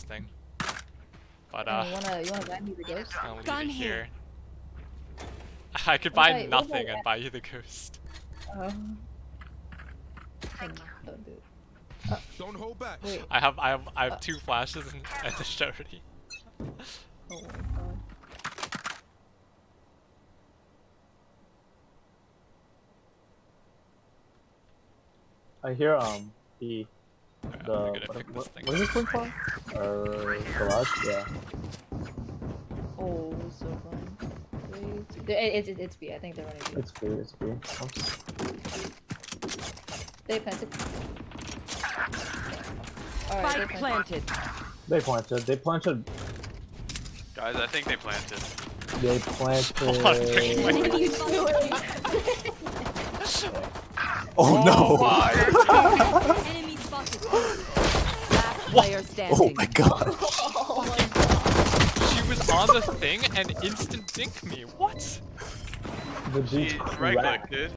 thing. But you wanna buy me the ghost? I'll leave it here. I could buy nothing and buy you the ghost. Don't do it. Don't hold back. Wait. I have 2 flashes and a surety. Oh my god. I hear what is this one called? Garage, yeah. Oh, so fun. Wait, it's B. I think they're running B. It's B. It's B. They planted. Spike planted. They planted. They planted. Guys, I think they planted. They planted. What are you doing? Oh no! Enemy spotted. Last player standing. Oh my god! Oh my god. She was on the thing and instant dinked me. What? The G Right click, dude.